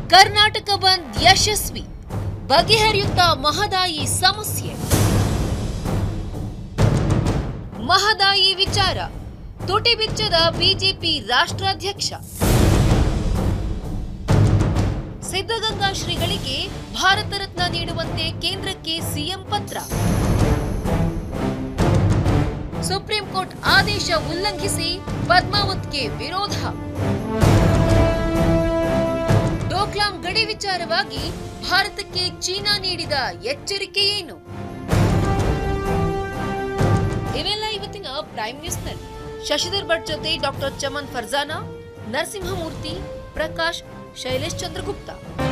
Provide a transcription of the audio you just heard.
ಕರ್ನಾಟಕ ಬಂದ್ ಯಶಸ್ವಿ, ಬಗೆಹರಿಯುತ್ತಾ ಮಹದಾಯಿ ಸಮಸ್ಯೆ. ಮಹದಾಯಿ ವಿಚಾರ ತುಟಿ ಬಿಚ್ಚದ ಬಿಜೆಪಿ ರಾಷ್ಟ್ರಾಧ್ಯಕ್ಷ. ಸಿದ್ಧಗಂಗಾ ಶ್ರೀಗಳಿಗೆ ಭಾರತ ರತ್ನ ನೀಡುವಂತೆ ಕೇಂದ್ರಕ್ಕೆ ಸಿಎಂ ಪತ್ರ. ಸುಪ್ರೀಂ ಕೋರ್ಟ್ ಆದೇಶ ಉಲ್ಲಂಘಿಸಿ ಪದ್ಮಾವತ್ಗೆ ವಿರೋಧ. ಡೋಕ್ಲಾಂ ಗಡಿ ವಿಚಾರವಾಗಿ ಭಾರತಕ್ಕೆ ಚೀನಾ ನೀಡಿದ ಎಚ್ಚರಿಕೆ ಏನು? ಇವೆಲ್ಲ ಇವತ್ತಿನ ಪ್ರೈಮ್ ನ್ಯೂಸ್ನಲ್ಲಿ. ಶಶಿಧರ್ ಭಟ್ ಜೊತೆ ಡಾಕ್ಟರ್ ಚಮನ್ ಫರ್ಜಾನಾ, ನರಸಿಂಹಮೂರ್ತಿ, ಪ್ರಕಾಶ್, ಶೈಲೇಶ್ ಚಂದ್ರಗುಪ್ತ.